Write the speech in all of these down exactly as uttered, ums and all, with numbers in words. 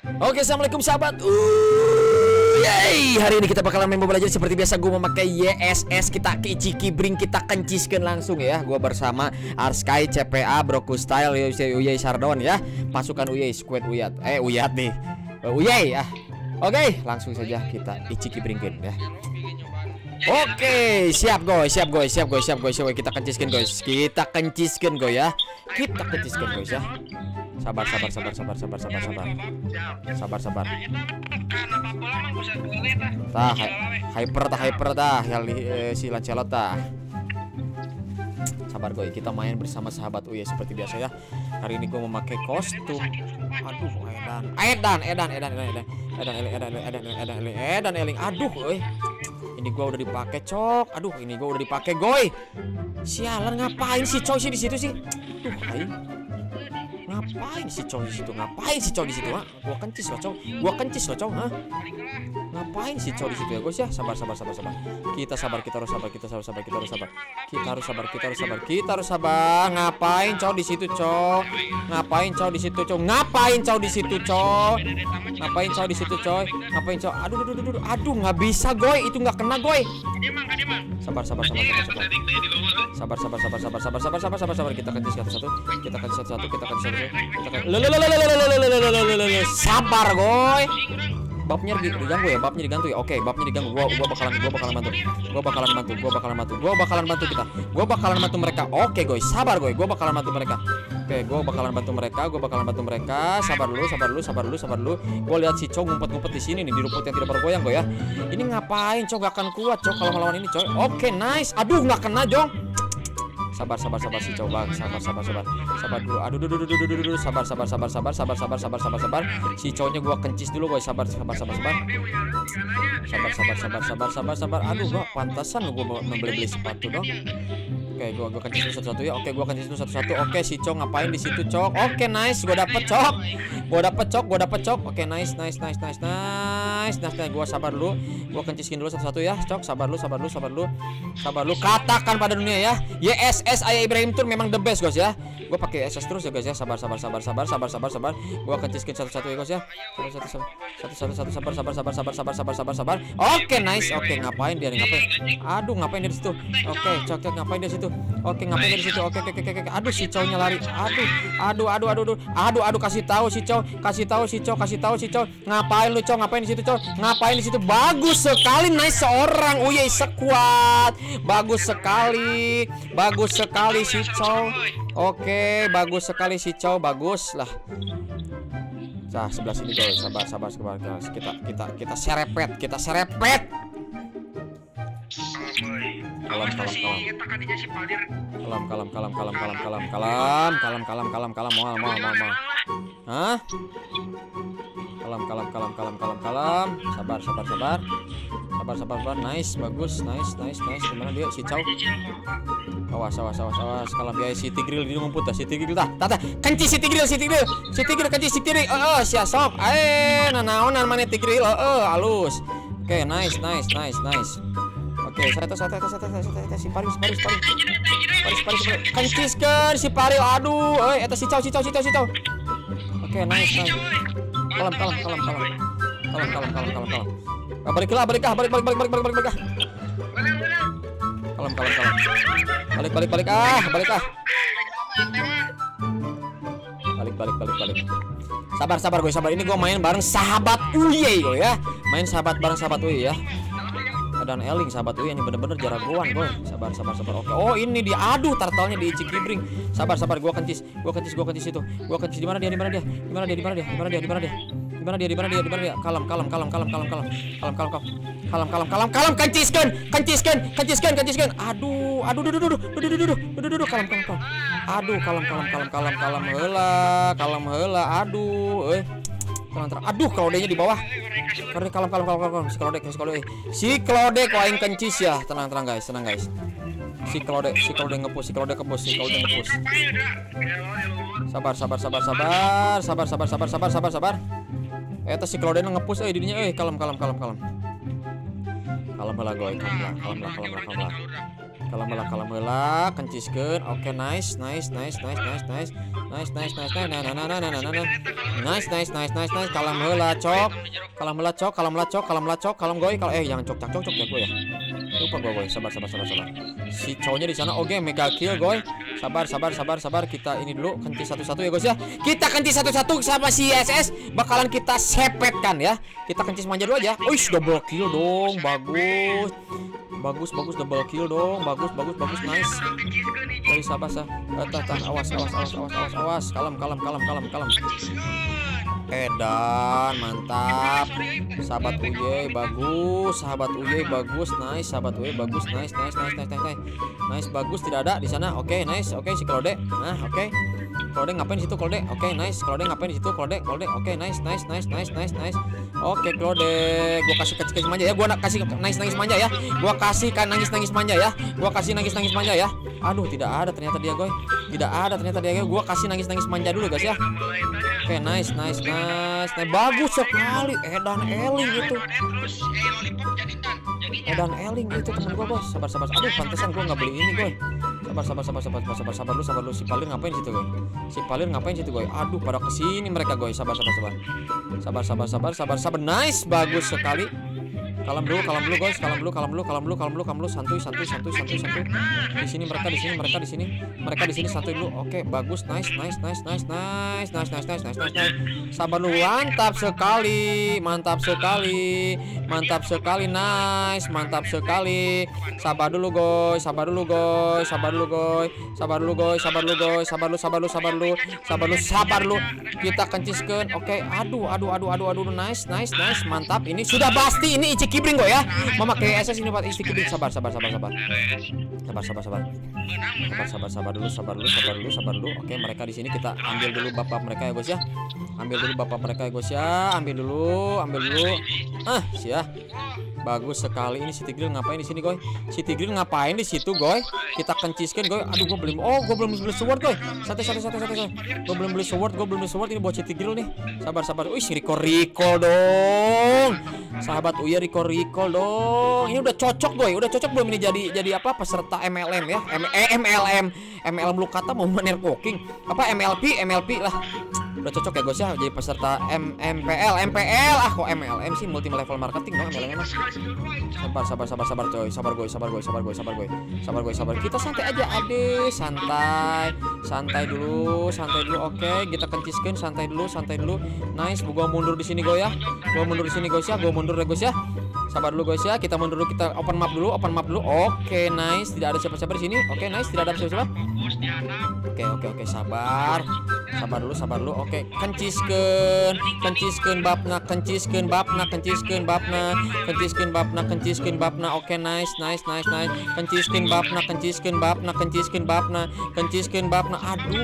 Oke, assalamualaikum sahabat. Yeay, hari ini kita bakalan main Mobile Legends seperti biasa. Gue memakai Y S S, kita ke Ciki Bring, kita kenciskan langsung ya. Gue bersama Arsky, C P A, Broku Style, Uyay Sardon ya. Pasukan Uyay, squad Uyat. Eh, Uyat nih. Uyay ya. Oke, langsung saja kita Ciki Bringin ya. Oke, siap guys, siap guys, siap guys, siap guys, siap guys. Kita kenciskan guys, kita kenciskan guys ya. Kita kenciskan guys ya. Sabar, sabar, sabar, sabar, sabar, sabar, sabar, sabar, sabar. Tah, hyper tah, hyper tah, si Lancelot tah. Sabar gue, kita main bersama sahabat Uye seperti biasa ya. Hari ini gue memakai kostum. Aduh, edan, edan, edan, edan, edan, edan, edan, edan, edan, edan, edan, edan, eling. Aduh, oi. Ini gue udah dipakai cok. Aduh, ini gue udah dipakai goy. Sialan, ngapain sih cok sih di situ sih? Duh, aing. Ngapain sih cowok di situ? Ngapain sih cowok di situ? Ha? Gua kencis loh cowok. Gua kencis loh cowok. Ha? Ngapain sih cowok di situ ya guys ya? Sabar, sabar, sabar, sabar. Kita sabar, kita harus sabar, kita harus sabar, kita harus sabar. Kita harus sabar, kita harus sabar, kita harus sabar. Ngapain cowok di situ cowok? Ngapain cowok di situ cowok? Ngapain cowok di situ cowok? Ngapain cowok di situ cowok? Ngapain cowok? Aduh, aduh, aduh, aduh, aduh, nggak bisa goy. Itu nggak kena goy. Sabar, sabar, sabar, sabar, sabar. Sabar, sabar, sabar, sabar, sabar, sabar, sabar, sabar, sabar. Kita kencis satu-satu. Kita kencis satu-satu. Kita kencis satu-satu. Sabar goy. Babnya diganggu ya, babnya diganggu ya. Oke, babnya diganggu. Gua gua bakalan gua bakalan bantu. Gua bakalan bantu, gua bakalan bantu. Gua bakalan bantu kita. Gua bakalan bantu mereka. Oke, goy. Sabar goy. Gua bakalan bantu mereka. Oke, gua bakalan bantu mereka. Gua bakalan bantu mereka. Sabar dulu, sabar dulu, sabar dulu, sabar dulu. Gua lihat si Cow ngumpet-ngumpet di sini nih di rumput yang tidak bergoyang goy ya. Ini ngapain Cow? Gak akan kuat Cow kalau melawan ini coy. Oke, nice. Aduh, nggak kena Jong. Sabar, sabar, sabar si coba, sabar, sabar, sabar, sabar dulu. Aduh, duh, duh, duh, duh, duh, duh, sabar, sabar, sabar, sabar, sabar, sabar, sabar, sabar, sabar. Si cowoknya gua kencis dulu, guys. Sabar, sabar, sabar, sabar. Sabar, sabar, sabar, sabar, sabar, sabar. Aduh, gua pantasan gua membeli beli sepatu dong. Oke, gua gua kencis dulu satu-satu ya. Oke, gua kencis dulu satu-satu. Oke, si cowok ngapain di situ, cowok? Oke, nice. Gua dapet cowok. Gua dapet cowok, gua dapet cowok. Oke, nice, nice, nice, nice, nice. Nah, gua sabar dulu. Gua kenciskin dulu satu-satu ya, cowok. Sabar dulu, sabar dulu, sabar dulu. Sabar dulu. Katakan pada dunia ya. Y S S Ayah Ibrahim Tour memang the best guys ya. Gue pakai S S terus ya guys ya. Sabar, sabar, sabar, sabar, sabar, sabar, sabar. Gue kenciskin satu-satu ya guys ya. Satu, satu, satu, satu, satu, sabar, sabar, sabar, sabar, sabar, sabar, sabar, sabar. Oke, nice. Oke, ngapain dia nih? Ngapain? Aduh, ngapain dia di situ? Oke, cok, cok, ngapain dia di situ? Oke, ngapain dia di situ? Oke, oke, oke, oke. Aduh, si cowoknya lari. Aduh, aduh, aduh, aduh, aduh, aduh, aduh, kasih tahu si cowok, kasih tahu si cowok, kasih tahu si cowok. Ngapain lu cowok? Ngapain di situ cowok? Ngapain di situ? Bagus sekali, nice seorang. Uyay sekuat. Bagus sekali. Bagus sekali si cowok. Oke, bagus sekali si Cow, bagus lah. Nah, sebelah sini guys, sabar, sabar, sabar. Kita, kita, kita serepet, kita serepet. Kalem, kalem, kalem. Kalem, kalem, kalem, kalem, kalem, kalem, kalem, kalem, kalem, kalem, kalem, mal, mal, mal, mal. Hah? Kalem, kalem, kalem, kalem, kalem, kalem. Sabar, sabar, sabar. Sabar, sabar, sabar. Nice, bagus, nice, nice, nice. Gimana dia si Cow? Awas, awas, awas, awas. Kalau biaya si Tigril di ngumpul dah, si Tigril dah. Tata, kenci si Tigril, si Tigril. Si Tigril kenci si Tigril. Oh, sia sok. Eh, nanaonan mana Tigril? Oh, halus. Oke, nice, nice, nice, nice. Oke, saya tahu, saya tahu, saya tahu, saya tahu, si Paris, Paris, Paris. Paris, Paris, kenciskan si Paris. Aduh, eh, eta si Cow, si Cow, si Cow, si Cow. Oke, nice, nice. Kalem, kalem, kalem, kalem. Kalem, kalem, kalem, kalem, kalem. Baliklah, baliklah, balik, balik, balik, balik, balik, balik. Kalem, kalem, kalem. Balik, balik, balik, ah, balik ah. Balik, balik, balik, balik. Sabar, sabar gue, sabar. Ini gue main bareng sahabat Uye gue ya. Main sahabat bareng sahabat Uye ya. Dan Eling sahabat Uye ini bener-bener jagoan gue. Sabar, sabar, sabar. Oke. Oh, ini diadu turtle-nya di Ciki Bring. Sabar, sabar. Gue kencis, gue kencis, gue kencis itu. Gue kencis di mana dia? Di mana dia? Di mana dia? Di mana dia? Di mana dia? Di mana dia? Di mana dia? Di mana dia? Di mana dia? Kalem, kalem, kalem, kalem, kalem, kalem, kalem, kalem, kalem, kalem, kalem, kalem, kalem, kenciskan, kenciskan, kenciskan, kenciskan. Aduh, aduh, duh, duh, duh, duh, duh, duh, duh, duh, duh, duh, kalem, kalem, kalem. Aduh, kalem, kalem, kalem, kalem, kalem, heula, kalem, heula. Aduh, eh. Tenang, tenang. Aduh, Claude-nya di bawah. Karena kalem, kalem, kalem, kalem, si Claude, si Claude, si Claude, kok aing kencis ya. Tenang, tenang guys, tenang guys. Si Claude, si Claude ngepus, si Claude ngepus, si Claude ngepus. Sabar, sabar, sabar, sabar, sabar, sabar, sabar, sabar, sabar, sabar. Eh, si Claude ngepus, eh dirinya, eh kalem, kalem, kalem, kalem. Kalem lah, goy, kalem lah, kalem lah, kalem lah, kalem lah. Kalem heula, kalem heula, kenciskeun. Oke, nice, nice, nice, nice, nice, nice. Nice, nice, nice, nice, nah, nah, nah, nah, nah, nah, nah. Nice, nice, nice, nice, nice. Kalem heula, cok. Kalem heula, cok, kalem heula, cok, kalem heula, cok, kalem goy, kalau eh jangan cok, cok, cok ya gue ya. Lupa gue, gue. Sabar, sabar, sabar, sabar. Si cowoknya di sana, oke, mega kill, gue. Sabar, sabar, sabar, sabar. Kita ini dulu kenci satu-satu ya, guys ya. Kita kenci satu-satu sama si S S. Bakalan kita sepetkan ya. Kita kenci manja dulu aja. Wih, double kill dong, bagus. Bagus, bagus, double kill dong. Bagus, bagus, bagus, nice. Dari sabar, sah. Tah, tah, awas, awas, awas, awas, awas, awas. Kalem, kalem, kalem, kalem, kalem. Edan, mantap. Sahabat U Y bagus, sahabat U Y bagus, nice, sahabat U Y bagus, nice, nice, nice, nice, nice, nice, bagus, tidak ada di sana, oke, nice, oke, si Claude, nah, oke, Claude ngapain di situ, Claude, oke, nice, Claude ngapain di situ, Claude, Claude, oke, nice, nice, nice, nice, nice, nice, oke, Claude, gua kasih kasih kasih manja ya, gua nak kasih nangis nangis manja ya, gua kasih kan nangis nangis manja ya, gua kasih nangis nangis manja ya, aduh, tidak ada ternyata dia, goy, tidak ada ternyata dia, gua kasih nangis nangis manja dulu guys ya. Oke, nice, nice, nice, nice, bagus sekali. Edan Eling itu. Edan Eling itu temen gue, guys. Sabar, sabar. Aduh, pantesan gue nggak beli ini, gue. Sabar, sabar, sabar, sabar, sabar, sabar, sabar lu, sabar lu. Si Palir ngapain di situ, gue? Si Palir ngapain di situ, gue? Aduh, pada kesini mereka, gue. Sabar, sabar, sabar. Sabar, sabar, sabar, sabar, sabar. Nice, bagus sekali. Kalem dulu, kalem dulu guys, kalem dulu, kalem dulu, kalem dulu, kalem dulu, kalem dulu, santuy, santuy, santuy, santuy, santuy. Di sini mereka, di sini mereka, di sini mereka, di sini santuy dulu. Oke, bagus, nice, nice, nice, nice, nice, nice, nice, nice, nice, nice, nice. Sabar dulu, mantap sekali, mantap sekali, mantap sekali, nice, mantap sekali. Sabar dulu, guys, sabar dulu, guys, sabar dulu, guys, sabar dulu, guys, sabar dulu, guys, sabar dulu, sabar dulu, sabar dulu, sabar dulu, sabar dulu. Kita kenciskeun. Oke, aduh, aduh, aduh, aduh, aduh, nice, nice, nice, mantap. Ini sudah pasti ini Ichi Kibring gue ya. Mama kayak S S ini buat Ichi Kibring. Sabar, sabar, sabar, sabar. Sabar, sabar, sabar. Sabar, sabar, sabar dulu, sabar dulu, sabar dulu, sabar dulu. Oke, mereka di sini kita ambil dulu bapak mereka ya, guys ya. Ambil dulu bapak mereka ya, guys ya. Ambil dulu, ambil dulu. Ah, sia. Bagus sekali. Ini si Tigreal ngapain di sini, goy? Si Tigreal ngapain di situ, goy? Kita kenciskan, goy. Aduh, gue belum. Oh, gue belum beli sword, goy. Santai, santai, santai, santai. Gue belum beli sword, gue belum beli sword. Ini buat si Tigreal nih. Sabar, sabar. Wih, Rico Rico dong. Sahabat Uya Rico Rico dong. Ini udah cocok, goy. Udah cocok belum ini jadi jadi apa? Peserta M L M ya. M eh, M L M. M L M lu kata mau maner cooking. Apa M L P? M L P lah. Udah cocok ya, guys ya. Jadi peserta M M P L, M P L. Ah, kok M L M sih? Multi level marketing dong M L M. Sabar, sabar, sabar, sabar, coy. Sabar, goy, sabar, goy, sabar, goy, sabar, goy. Sabar, goy, sabar. Kita santai aja, ade. Santai. Santai dulu, santai dulu. Oke, kita kenciskeun, santai dulu, santai dulu. Nice, gua mundur di sini, goy ya. Gua mundur di sini, guys ya. Gua mundur ya, guys ya. Sabar dulu, guys ya. Kita mundur dulu, kita open map dulu, open map dulu. Oke, nice. Tidak ada siapa-siapa di sini. Oke, nice. Tidak ada siapa-siapa. Oke, oke, oke, sabar. Sabar dulu, sabar dulu. Oke, kenciskeun, kenciskeun babna, kenciskeun babna, kenciskeun babna, kenciskeun babna, kenciskeun babna. Oke, nice, nice, nice, nice. Kenciskeun babna, kenciskeun babna, kenciskeun babna, kenciskeun babna.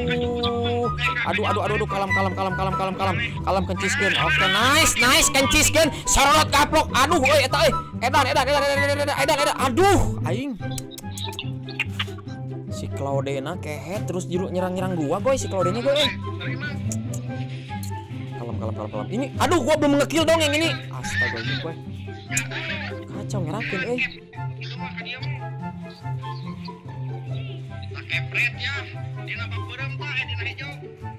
Aduh. Aduh, aduh, aduh, aduh, kalem, kalem, kalem, kalem, kalem, kalem. Kalem kenciskeun. Oke, nice, nice, kenciskeun. Sorot kaplok. Aduh, euy eta euy. Edan, edan, edan, edan, edan, edan, edan. Aduh, aing. Si Claudena kehet terus jeruk nyerang-nyerang gua, goy. Si Claudenya, goy. Kalem, kalem, kalem, kalem. Ini, aduh, gua belum ngekill dong yang ini. Astaga, ini goy. Kacau ngerakin, eh. Kepret ya. Dina bapeurem tah eh dina hijau.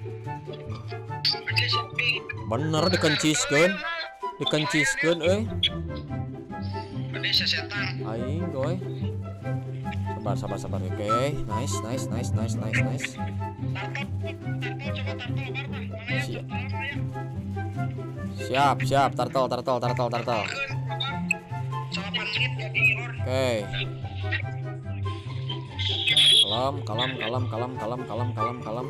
Bener dikenciskeun. Dikenciskeun, euy. Bade sesetan. Aing, goy. Sabar, sabar, sabar. Oke, okay. Nice, nice, nice, nice, nice, nice. Siap, siap, tartol, tartol, tartol, tartol. Oke. Kalem, kalem, kalem, kalem, kalem, kalem, kalem, kalem.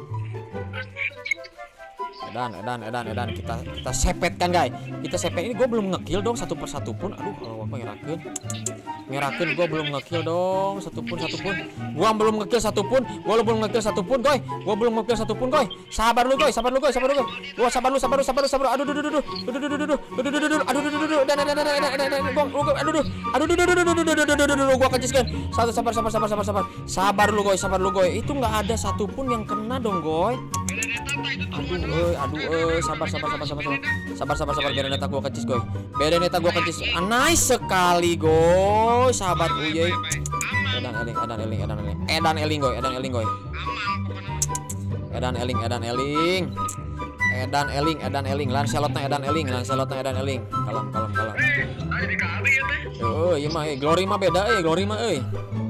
Edan, edan, edan, edan. Kita kita sepetkan, guys. Kita sepet. Ini gue belum ngekill dong satu persatu pun. Aduh, kalau apa ngerakeun. Ngerakeun gue belum ngekill dong satu pun satu pun. Gua belum ngekill satu pun. Gua belum ngekill satu pun, goy. Gua belum ngekill satu pun, goy. Sabar lu, goy. Sabar lu, goy. Sabar lu, goy. Gua sabar lu, sabar lu, sabar lu, sabar lu. Aduh, duh, duh, duh, duh. Duh, duh, duh, duh, duh. Duh, duh, duh, duh, duh. Aduh, duh, duh, duh, duh. Dan dan dan dan dan dan. Gua aduh, duh. Aduh, duh, duh, duh, duh, duh, duh, duh, duh, duh. Gua kenciskeun. Satu, sabar, sabar, sabar, sabar, sabar. Sabar lu, goy. Sabar lu, goy. Itu enggak ada satu pun yang kena dong, goy. Aduh, euy, aduh, euy. Sabar, sabar, sabar, sabar, sabar. Sabar, sabar, sabar. Biar neta gua kencis, goy. Biar neta gua kencis. Nice sekali, goy. Sahabat Uye. Edan eling, edan eling, edan eling. Edan eling goy, edan eling goy. Edan eling, edan eling. Edan eling, edan eling. Lancelotnya edan eling, Lancelotnya edan eling. Kalem, kalem, kalem. Oh, iya mah, eh Glory mah beda, eh Glory mah, eh.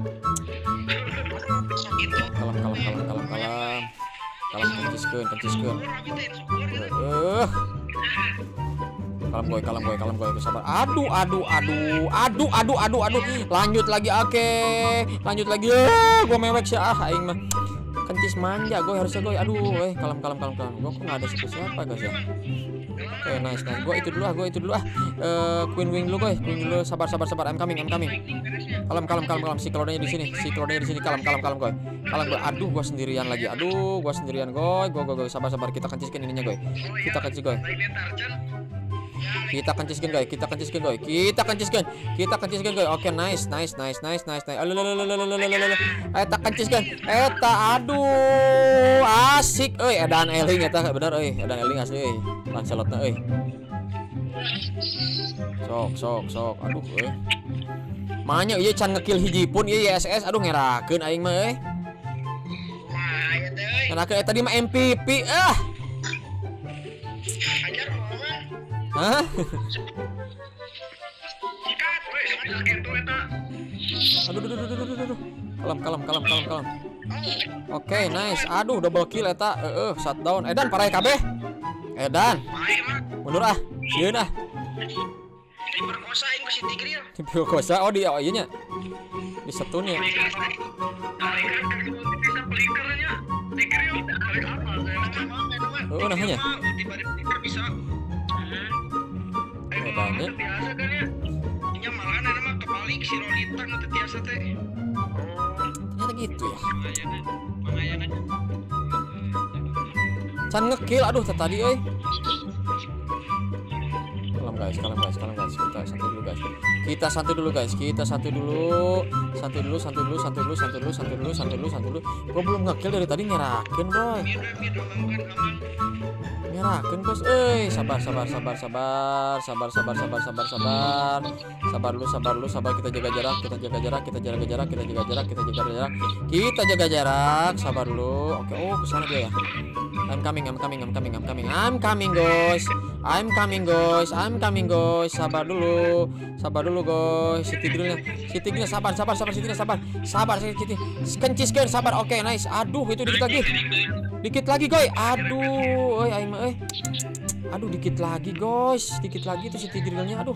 Kalem, kalem, kalem, kalem, kalem. Kalem, kenciskeun, kenciskeun. Eh. Kalem goy, kalem goy, kalem goy, sabar. Aduh, aduh, aduh, aduh, aduh, aduh, aduh. Lanjut lagi, oke. Lanjut lagi. Eh, gua mewek sih ah aing mah. Kencis manja gue harusnya gue. Aduh, eh kalem kalem kalem kalem. Gue kok nggak ada siapa siapa guys ya. Oke, okay, nice nice. Gue itu dulu ah, gue itu dulu ah. Uh, Queen wing dulu gue, Queen dulu. Sabar sabar sabar. I'm coming, I'm coming. Kalem kalem kalem kalem. Si Claudenya di sini, si Claudenya di sini. Kalem kalem kalem gue. Kalem gue. Aduh, gue sendirian lagi. Aduh, gue sendirian gue. Gue gue gue sabar sabar. Kita kenciskan ininya gue. Kita kencis gue. Kita kenciskan guys, kita kenciskan guys, kita kenciskan, kita kenciskan guys. Oke, nice, nice, nice, nice, nice, nice. Eta kenciskan, eta, aduh, asik, euy, edan eling eta bener, euy, edan eling asli, euy, Lancelotna, euy. Sok, sok, sok, aduh, euy. Manya ieu can ngekill hiji pun ieu Y S S, aduh ngerakeun aing mah, euy. Ngerakeun eta di mah M V P, ah. Hah? Aduh, aduh, aduh, aduh, aduh, aduh. Kalem, kalem, kalem, kalem, kalem. Oke, okay, nice. Aduh, double kill eta. Heeh, uh, shutdown. Edan parai kabeh. Edan. Mundur ah. Sieun ah. Diperkosain ku si Tigril. Diperkosa. Oh, dia oh iya nya. Disetun ya. Oh, nahnya. Banyak. Biasa kan ya. Nya malahan ana mah kebalik si Lolita nu teu tiasa teh. Oh, ternyata gitu ya. Can ngekill, aduh tadi euy. Kalem guys, kalem guys, kalem guys. Kita santai dulu guys. Kita santai dulu guys. Kita santai dulu. Santai dulu, santai dulu, santai dulu, santai dulu, santai dulu, santai dulu, santai dulu. Gua belum ngekill dari tadi nyerakeun, boy. Nyerakeun bos, euy, sabar sabar sabar sabar sabar sabar sabar sabar sabar sabar lu sabar lu sabar kita jaga jarak kita jaga jarak kita jaga jarak kita jaga jarak kita jaga jarak kita jaga jarak sabar lu. Oke, oh kesana dia ya. I'm coming I'm coming I'm coming I'm coming I'm coming guys I'm coming guys I'm coming guys sabar dulu sabar dulu guys. Si Tigrilnya si Tigrilnya sabar sabar sabar si Tigrilnya sabar sabar si Tigrilnya kenciskeun sabar. Oke, nice. Aduh, itu dikit lagi. Dikit lagi, guys. Aduh, euy aing mah euy. Aduh, dikit lagi, guys. Dikit lagi tuh si Tigrilnya. Aduh.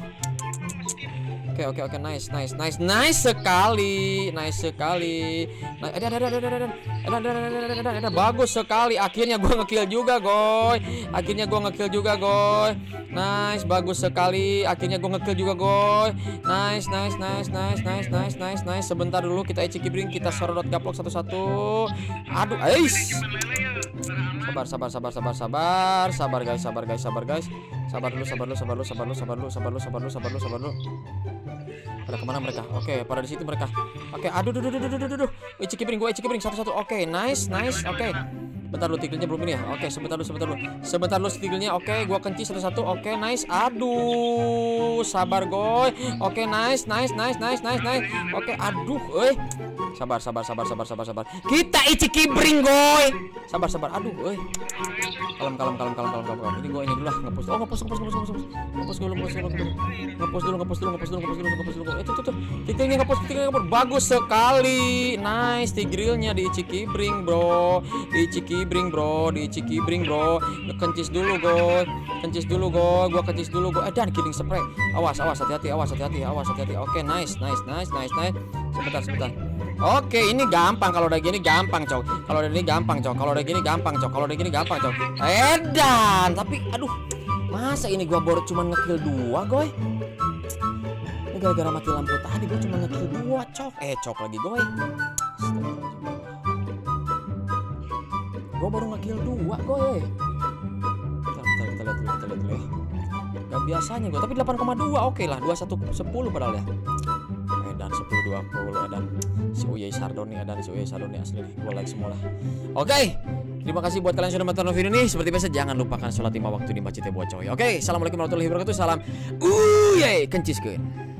Oke, oke, oke. Nice, nice, nice. Nice sekali. Nice sekali. Nah, ada ada ada ada ada ada ada ada ada ada bagus sekali. Akhirnya gua ngekill juga, goy. Akhirnya gua ngekill juga, goy. Nice, bagus sekali. Akhirnya gua ngekill juga, goy. Nice, nice, nice, nice, nice, nice, nice, nice. Sebentar dulu kita iciki bring, kita sorodot gaplok satu-satu. Aduh, ais. Sabar, sabar, sabar, sabar, sabar, sabar guys, sabar guys, sabar guys, sabar dulu, sabar dulu, sabar dulu, sabar dulu, sabar dulu, sabar dulu, sabar dulu, sabar dulu, sabar dulu. Pada kemana mereka? Oke, pada di situ mereka. Oke, aduh, aduh, aduh, aduh, aduh, aduh. Iciki bring, gue iciki bring satu-satu. Oke, nice, nice, oke. Bentar dulu, Tigrilnya belum ini ya. Oke, sebentar dulu, sebentar dulu, sebentar dulu Tigrilnya. Oke, gue kenci satu-satu. Oke, nice. Aduh, sabar goy. Oke, nice, nice, nice, nice, nice, nice. Oke, aduh, eh. Sabar, sabar, sabar, sabar, sabar, sabar. Kita iciki bring goy. Sabar, sabar. Aduh, eh. Kalem, kalem, kalem, kalem, kalem, kalem. Ini gue ini dulu lah, ngepus. Oh, ngepus, ngepus, ngepus, ngepus. Ngepus dulu, ngepus dulu, ngepus dulu. Ngepus dulu, ngepus dulu, ngepus dulu, ngepus dulu, ngepus dulu. Eh, tuh, tuh, tuh. Tigrilnya ngepus, Tigrilnya ngepus. Bagus sekali. Nice, Tigrilnya di iciki bring, bro. Di iciki bring, bro. Di iciki bring, bro. Kencis dulu, goy. Kencis dulu, goy. Gua kencis dulu, goy. Eh, dan killing spray. Awas, awas, hati-hati, awas, hati-hati, awas, hati-hati. Oke, nice, nice, nice, nice, nice. Sebentar, sebentar. Oke, ini gampang kalau udah gini gampang, cok. Kalau udah gini gampang, cok. Kalau udah gini gampang, cok. Kalau udah gini gampang, cok. Edan, tapi aduh. Masa ini gua baru cuma ngekill dua, goy? Ini gara-gara mati lampu tadi gua cuma ngekill dua, cok. Eh, cok lagi, goy. Gua baru ngekill dua, goy. Bentar, bentar, kita lihat dulu, kita lihat dulu ya. Gak biasanya gua, tapi delapan koma dua. Oke lah, dua satu sepuluh padahal ya. Dan sepuluh dua puluh dan si Uyai Sardoni dan si Uyai Sardoni asli nih, gue like semua lah. Oke, terima kasih buat kalian sudah menonton video ini. Seperti biasa jangan lupakan sholat lima waktu di Masjid Tebo Coy. Oke, assalamualaikum warahmatullahi wabarakatuh. Salam Uyai kenciskeun.